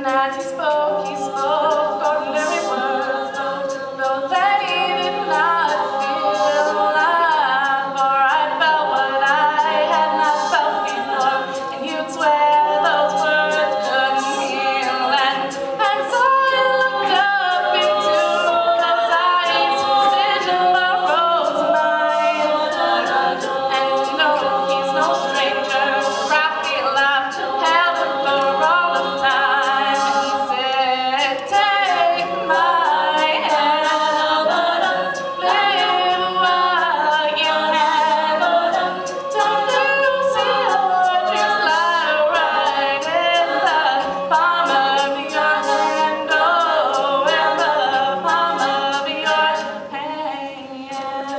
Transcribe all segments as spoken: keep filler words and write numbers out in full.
as he spoke, he spoke ordinary words, though they did not feel alive. For I felt what I had not felt before, and you'd swear those words couldn't heal. And, and so I looked up into those eyes, vision arose mine. And no, he's no stranger, for I feel I've held him for all of time. And he said, take my hand, live while you can. Don't you see your dreams lie right in the palm of your hand? Oh, in the palm of your hand.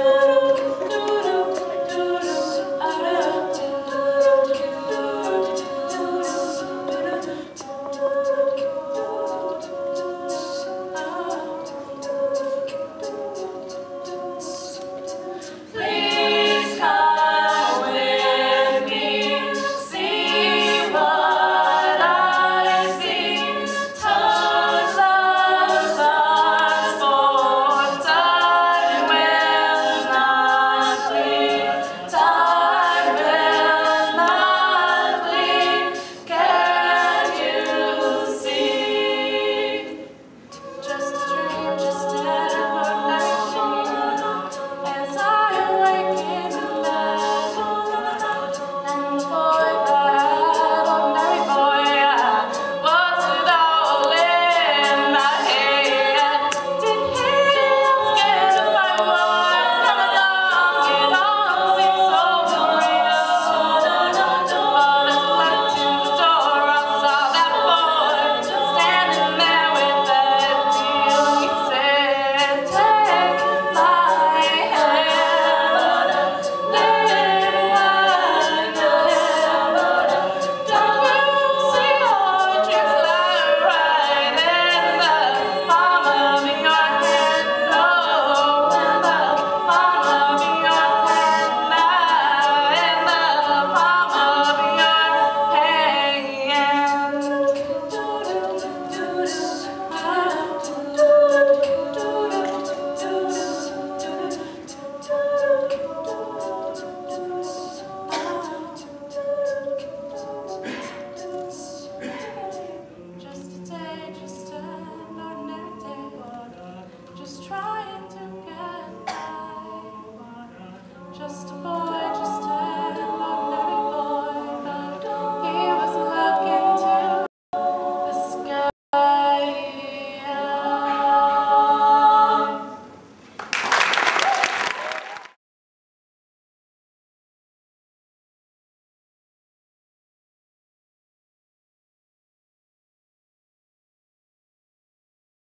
Please come with me, see what I see. Touch the stars, for time will not flee. Time will not flee. Can't you see? Just a dream, just an ordinary dream. As I awaken in bed, and the boy that ordinary boy I was it all in my head. Did he ask if I would come along? It all seemed so real. But as I went to the door, I saw that boy standing there with that deal. He said, take my hand, live while you can. Don't you see your dreams lie right in the palm of your hand? Oh, in the palm of your hand, now in the palm of your hand. Just a day, just an ordinary day, just trying to get by. Just a boy.